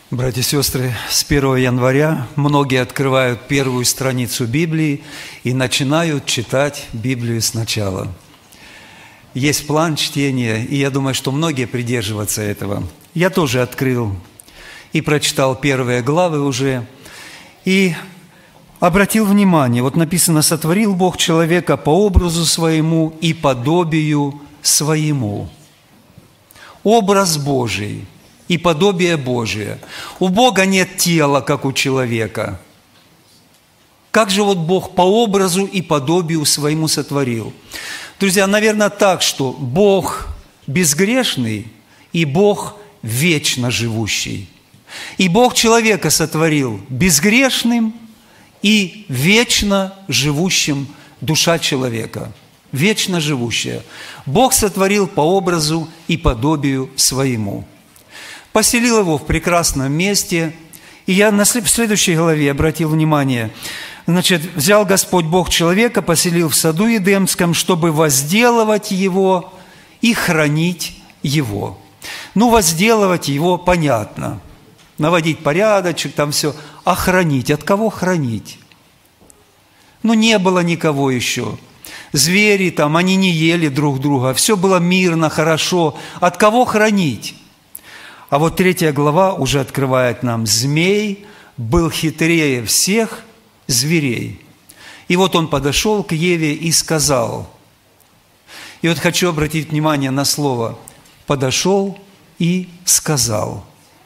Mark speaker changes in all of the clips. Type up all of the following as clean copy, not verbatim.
Speaker 1: Братья и сестры, с 1 января многие открывают первую страницу Библии и начинают читать Библию сначала. Есть план чтения, и я думаю, что многие придерживаются этого. Я тоже открыл и прочитал первые главы уже, и обратил внимание, вот написано: «Сотворил Бог человека по образу своему и подобию своему». Образ Божий и подобие Божие. У Бога нет тела, как у человека. Как же вот Бог по образу и подобию своему сотворил? Друзья, наверное, так, что Бог безгрешный и Бог вечно живущий. И Бог человека сотворил безгрешным и вечно живущим, душа человека, вечно живущая. Бог сотворил по образу и подобию своему. Поселил его в прекрасном месте. И я в следующей главе обратил внимание. Значит, взял Господь Бог человека, поселил в саду Едемском, чтобы возделывать его и хранить его. Ну, возделывать его понятно. Наводить порядочек, там все. А хранить? От кого хранить? Ну, не было никого еще. Звери там, они не ели друг друга. Все было мирно, хорошо. От кого хранить? А вот 3 глава уже открывает нам: змей был хитрее всех зверей. И вот он подошел к Еве и сказал. И вот хочу обратить внимание на слово «подошел и сказал».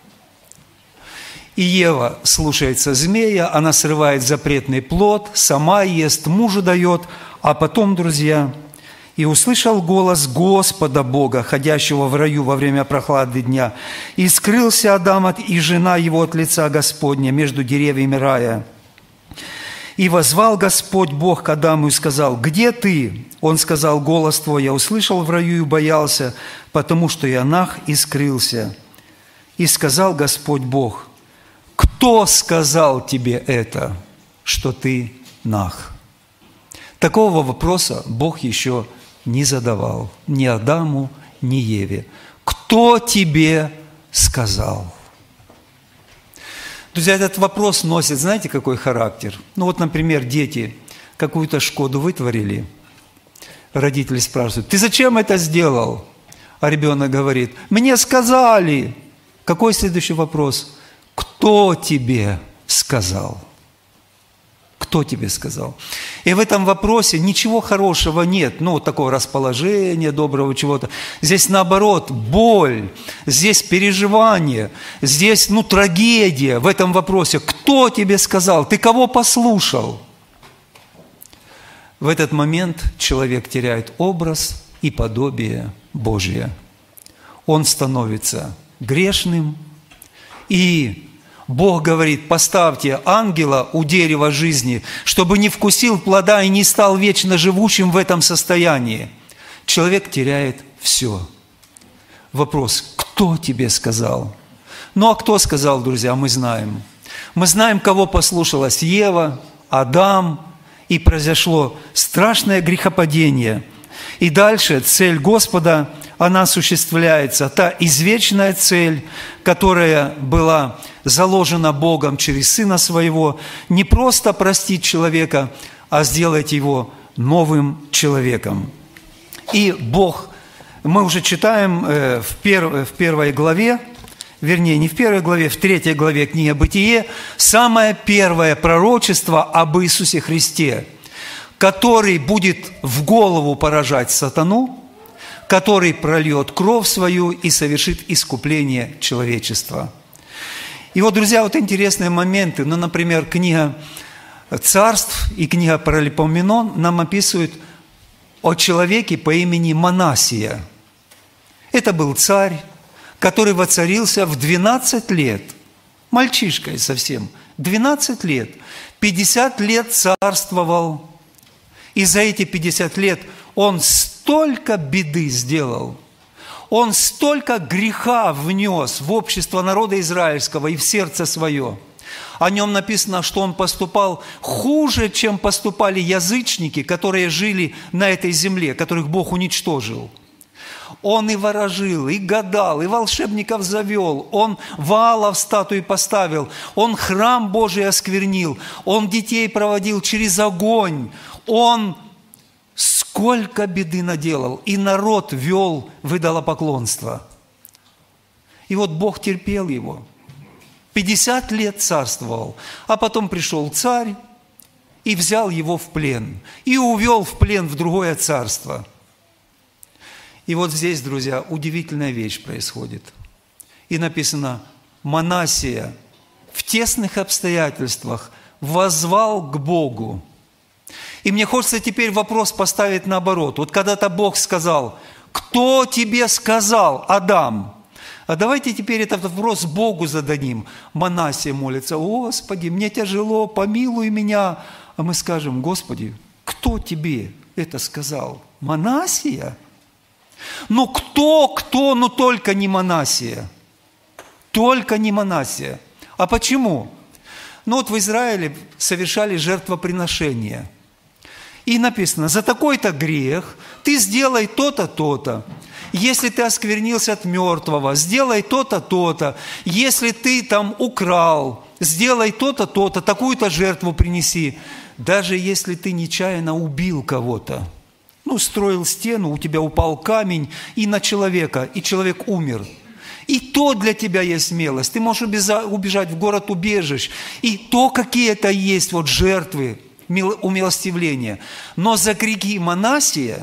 Speaker 1: И Ева слушается змея, она срывает запретный плод, сама ест, мужу дает, а потом, друзья, «И услышал голос Господа Бога, ходящего в раю во время прохлады дня, и скрылся Адам и жена его от лица Господня между деревьями рая. И воззвал Господь Бог к Адаму и сказал: где ты? Он сказал: голос твой я услышал в раю и боялся, потому что я наг и скрылся. И сказал Господь Бог: кто сказал тебе это, что ты наг?» Такого вопроса Бог еще не задавал ни Адаму, ни Еве. Кто тебе сказал? Друзья, этот вопрос носит, знаете, какой характер? Ну вот, например, дети какую-то шкоду вытворили. Родители спрашивают: ты зачем это сделал? А ребенок говорит: мне сказали. Какой следующий вопрос? Кто тебе сказал? Кто тебе сказал? И в этом вопросе ничего хорошего нет, ну, такого расположения доброго чего-то. Здесь, наоборот, боль, здесь переживание, здесь, трагедия в этом вопросе. Кто тебе сказал? Ты кого послушал? В этот момент человек теряет образ и подобие Божие. Он становится грешным, и Бог говорит: поставьте ангела у дерева жизни, чтобы не вкусил плода и не стал вечно живущим в этом состоянии. Человек теряет все. Вопрос: кто тебе сказал? Ну, а кто сказал, друзья, мы знаем. Мы знаем, кого послушалась Ева, Адам, и произошло страшное грехопадение. И дальше цель Господа, она осуществляется. Та извечная цель, которая была заложена Богом через Сына Своего, не просто простить человека, а сделать его новым человеком. И Бог, мы уже читаем в первой главе, вернее, не в первой главе, в 3 главе книги «Бытие», самое первое пророчество об Иисусе Христе, который будет в голову поражать сатану, который прольет кровь свою и совершит искупление человечества. И вот, друзья, вот интересные моменты. Ну, например, книга «Царств» и книга «Паралипоменон» нам описывают о человеке по имени Манассия. Это был царь, который воцарился в 12 лет. Мальчишкой совсем. 12 лет. 50 лет царствовал. И за эти 50 лет он столько беды сделал. Он столько греха внес в общество народа израильского и в сердце свое. О нем написано, что он поступал хуже, чем поступали язычники, которые жили на этой земле, которых Бог уничтожил. Он и ворожил, и гадал, и волшебников завел, он Ваала в статуи поставил, он храм Божий осквернил, он детей проводил через огонь, он сколько беды наделал, и народ вел в идолопоклонство. И вот Бог терпел его. 50 лет царствовал, а потом пришел царь и взял его в плен, и увел в плен в другое царство. И вот здесь, друзья, удивительная вещь происходит. И написано, Манассия в тесных обстоятельствах воззвал к Богу. И мне хочется теперь вопрос поставить наоборот. Вот когда-то Бог сказал, кто тебе сказал, Адам? А давайте теперь этот вопрос Богу зададим. Манассия молится, Господи, мне тяжело, помилуй меня. А мы скажем, Господи, кто тебе это сказал? Манассия? Ну кто, но только не Манассия. Только не Манассия. А почему? Ну вот в Израиле совершали жертвоприношение. И написано, за такой-то грех ты сделай то-то, то-то. Если ты осквернился от мертвого, сделай то-то, то-то. Если ты там украл, сделай то-то, то-то, такую-то жертву принеси. Даже если ты нечаянно убил кого-то, строил стену, у тебя упал камень и на человека, и человек умер. И то для тебя есть смелость. Ты можешь убежать в город убежищ. И то какие-то есть жертвы, умилостивления. Но за грехи Манассии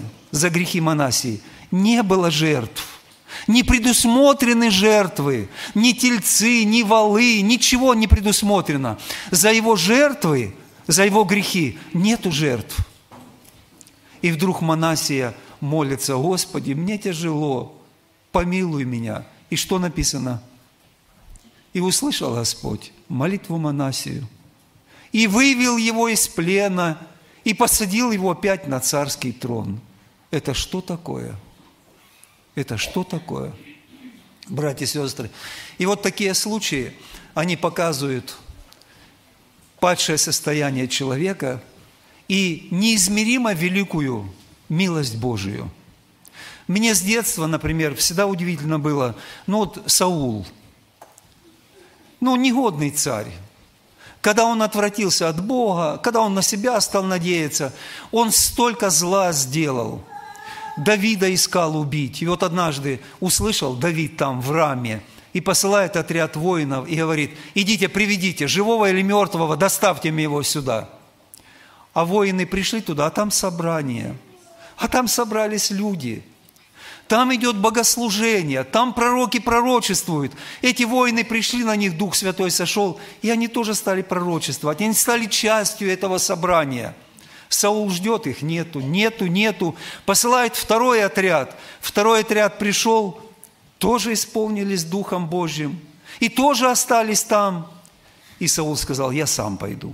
Speaker 1: не было жертв. Не предусмотрены жертвы, ни тельцы, ни волы, ничего не предусмотрено. За его жертвы, за его грехи нету жертв. И вдруг Манассия молится, Господи, мне тяжело, помилуй меня. И что написано? И услышал Господь молитву Манассию, и вывел его из плена, и посадил его опять на царский трон. Это что такое? Это что такое? Братья и сестры. И вот такие случаи, они показывают падшее состояние человека и неизмеримо великую милость Божию. Мне с детства, например, всегда удивительно было, Саул, негодный царь. Когда он отвратился от Бога, когда он на себя стал надеяться, он столько зла сделал. Давида искал убить. И вот однажды услышал Давид там в Раме и посылает отряд воинов и говорит, идите, приведите, живого или мертвого, доставьте мне его сюда. А воины пришли туда, а там собрание. А там собрались люди. Там идет богослужение, там пророки пророчествуют. Эти воины пришли, на них Дух Святой сошел, и они тоже стали пророчествовать. Они стали частью этого собрания. Саул ждет их, нету. Посылает второй отряд. Второй отряд пришел, тоже исполнились Духом Божьим. И тоже остались там. И Саул сказал, я сам пойду.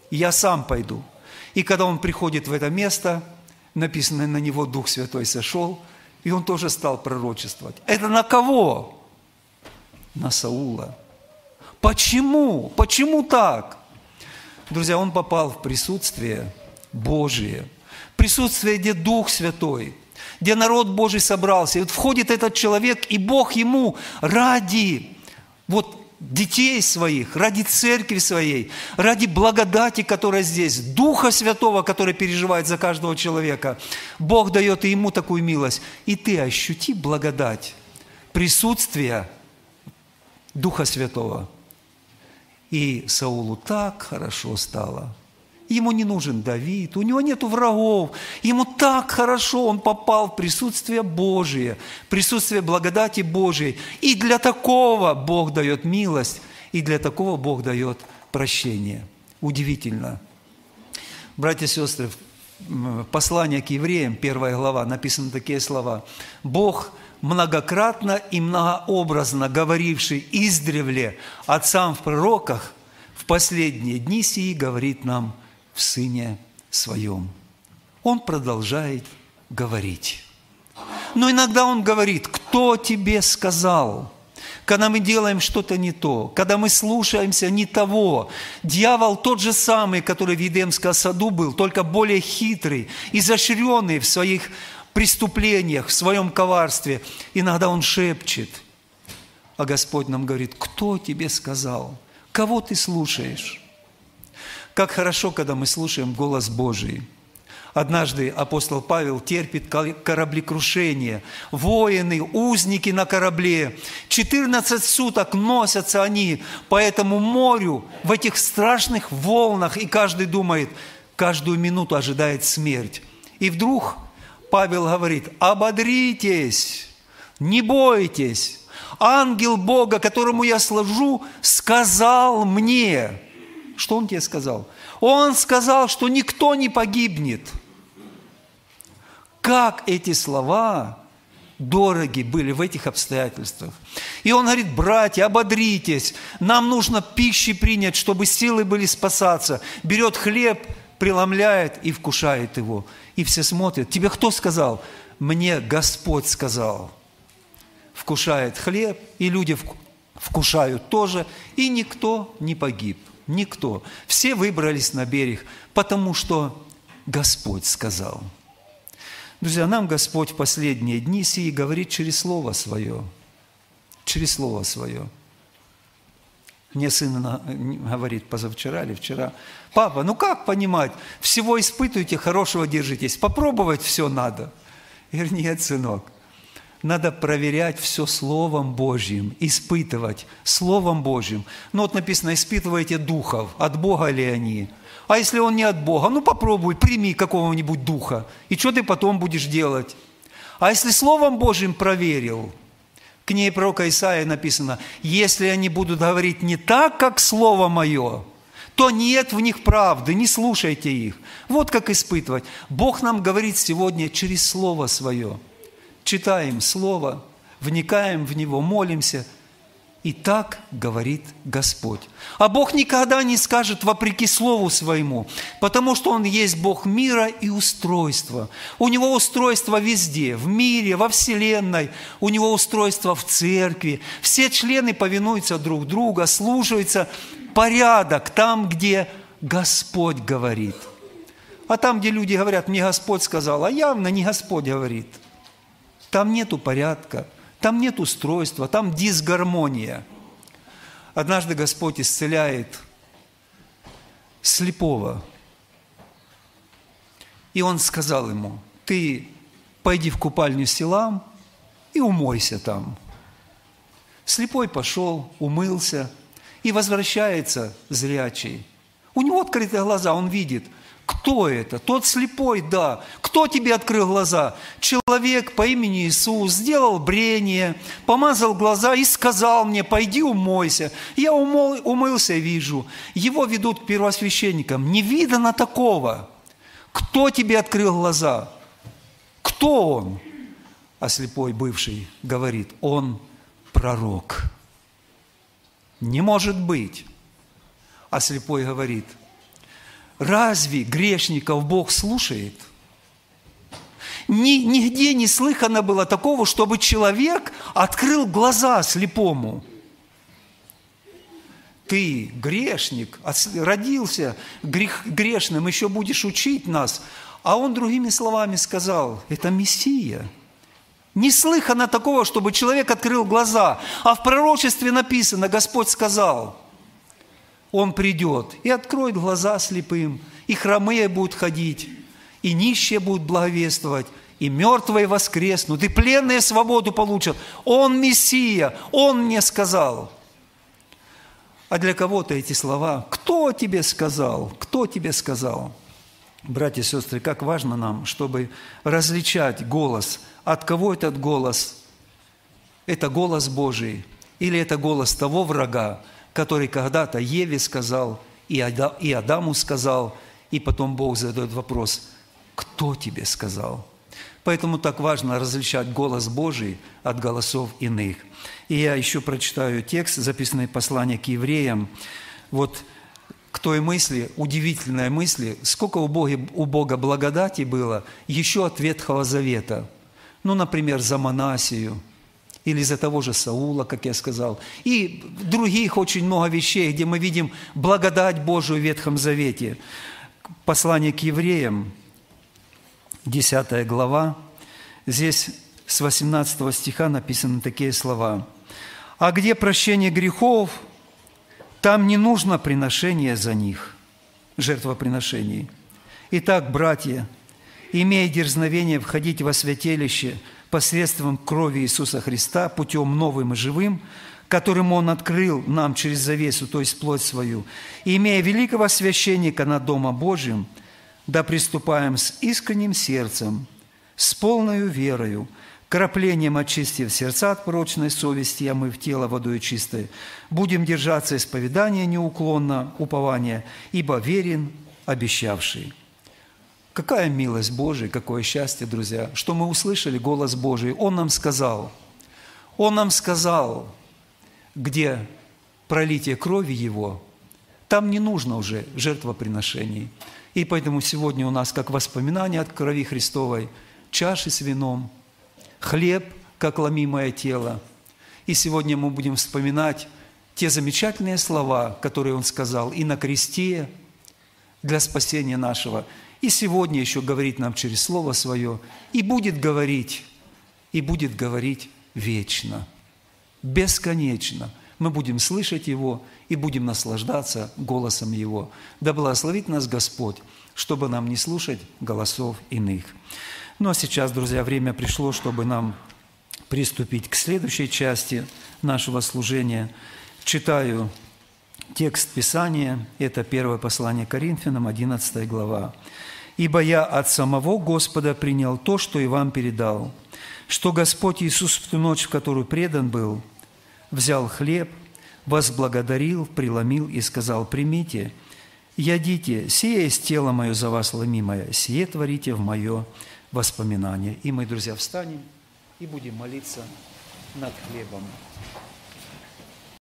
Speaker 1: И когда он приходит в это место, написано, на него Дух Святой сошел, и он тоже стал пророчествовать. Это на кого? На Саула. Почему? Почему так? Друзья, он попал в присутствие Божие. Присутствие, где Дух Святой, где народ Божий собрался. И вот входит этот человек, и Бог ему ради детей своих, ради церкви своей, ради благодати, которая здесь, Духа Святого, который переживает за каждого человека, Бог дает и ему такую милость. И ты ощути благодать, присутствие Духа Святого. И Саулу так хорошо стало. Ему не нужен Давид, у него нет врагов. Ему так хорошо, он попал в присутствие Божие, присутствие благодати Божией. И для такого Бог дает милость, и для такого Бог дает прощение. Удивительно. Братья и сестры, в послании к евреям, 1 глава, написаны такие слова. «Бог, многократно и многообразно говоривший издревле отцам в пророках, в последние дни сии говорит нам в Сыне Своем». Он продолжает говорить. Но иногда Он говорит, кто тебе сказал? Когда мы делаем что-то не то, когда мы слушаемся не того. Дьявол тот же самый, который в Едемском саду был, только более хитрый, изощренный в своих преступлениях, в своем коварстве. Иногда он шепчет. А Господь нам говорит: кто тебе сказал? Кого ты слушаешь? Как хорошо, когда мы слушаем голос Божий. Однажды апостол Павел терпит кораблекрушение. Воины, узники на корабле. 14 суток носятся они по этому морю в этих страшных волнах. И каждый думает, каждую минуту ожидает смерть. И вдруг Павел говорит: ободритесь, не бойтесь. Ангел Бога, которому я служу, сказал мне. Что он тебе сказал? Он сказал, что никто не погибнет. Как эти слова дороги были в этих обстоятельствах. И он говорит: братья, ободритесь, нам нужно пищи принять, чтобы силы были спасаться. Берет хлеб, преломляет и вкушает его. И все смотрят: тебе кто сказал? Мне Господь сказал. Вкушает хлеб, и люди вкушают тоже, и никто не погиб. Никто. Все выбрались на берег, потому что Господь сказал. Друзья, нам Господь в последние дни сии говорит через Слово Свое. Через Слово Свое. Мне сын говорит позавчера или вчера: папа, ну как понимать? Всего испытывайте, хорошего держитесь. Попробовать все надо. Я говорю: нет, сынок. Надо проверять все Словом Божьим, испытывать Словом Божьим. Ну вот написано: испытывайте духов, от Бога ли они. А если он не от Бога, ну попробуй, прими какого-нибудь духа. И что ты потом будешь делать? А если Словом Божьим проверил? В книге пророка Исаии написано: если они будут говорить не так, как Слово Мое, то нет в них правды, не слушайте их. Вот как испытывать. Бог нам говорит сегодня через Слово Свое. Читаем Слово, вникаем в него, молимся. И так говорит Господь. А Бог никогда не скажет вопреки Слову Своему, потому что Он есть Бог мира и устройства. У Него устройство везде, в мире, во Вселенной. У Него устройство в церкви. Все члены повинуются друг другу, слушаются. Порядок там, где Господь говорит. А там, где люди говорят: мне Господь сказал, а явно не Господь говорит. Там нету порядка. Там нет устройства, там дисгармония. Однажды Господь исцеляет слепого. И Он сказал ему: ты пойди в купальню Силам и умойся там. Слепой пошел, умылся и возвращается зрячий. У него открыты глаза, он видит. Кто это? Тот слепой, да. Кто тебе открыл глаза? Человек по имени Иисус сделал брение, помазал глаза и сказал мне: пойди умойся. Я умылся и вижу. Его ведут к первосвященникам. Не видано такого. Кто тебе открыл глаза? Кто он? А слепой бывший говорит: он пророк. Не может быть. А слепой говорит: разве грешников Бог слушает? Нигде не слыхано было такого, чтобы человек открыл глаза слепому. Ты грешник, родился грешным, еще будешь учить нас. А он другими словами сказал: это Мессия. Не слыхано такого, чтобы человек открыл глаза. А в пророчестве написано, Господь сказал: Он придет и откроет глаза слепым, и хромые будут ходить, и нищие будут благовествовать, и мертвые воскреснут, и пленные свободу получат. Он Мессия, Он мне сказал. А для кого-то эти слова: кто тебе сказал? Кто тебе сказал? Братья и сестры, как важно нам, чтобы различать голос. От кого этот голос? Это голос Божий или это голос того врага, который когда-то Еве сказал, и Адаму сказал, и потом Бог задает вопрос: кто тебе сказал? Поэтому так важно различать голос Божий от голосов иных. И я еще прочитаю текст, записанный в послании к евреям. Вот к той мысли, удивительной мысли, сколько у Бога благодати было еще от Ветхого Завета. Ну, например, за Манасию, или за того же Саула, как я сказал, и других очень много вещей, где мы видим благодать Божию в Ветхом Завете. Послание к евреям, 10 глава, Здесь с 18 стиха написаны такие слова. «А где прощение грехов, там не нужно приношение за них, жертвоприношений. Итак, братья, имея дерзновение входить во святилище посредством крови Иисуса Христа, путем новым и живым, которым Он открыл нам через завесу, то есть плоть свою, и имея великого священника над Домом Божьим, да приступаем с искренним сердцем, с полною верою, краплением очистив сердца от порочной совести, омыв тело водою чистой, будем держаться исповедания неуклонно, упования, ибо верен обещавший». Какая милость Божия, какое счастье, друзья, что мы услышали голос Божий. Он нам сказал, где пролитие крови Его, там не нужно уже жертвоприношений. И поэтому сегодня у нас, как воспоминание от крови Христовой, чаши с вином, хлеб, как ломимое тело. И сегодня мы будем вспоминать те замечательные слова, которые Он сказал и на кресте для спасения нашего. И сегодня еще говорит нам через Слово Свое, и будет говорить вечно, бесконечно. Мы будем слышать Его и будем наслаждаться голосом Его. Да благословит нас Господь, чтобы нам не слушать голосов иных. Ну а сейчас, друзья, время пришло, чтобы нам приступить к следующей части нашего служения. Читаю текст Писания, это первое послание Коринфянам, 11 глава. «Ибо я от самого Господа принял то, что и вам передал, что Господь Иисус в ту ночь, в которую предан был, взял хлеб, возблагодарил, преломил и сказал: примите, ядите, сие есть тело мое за вас ломимое, сие творите в мое воспоминание». И мы, друзья, встанем и будем молиться над хлебом.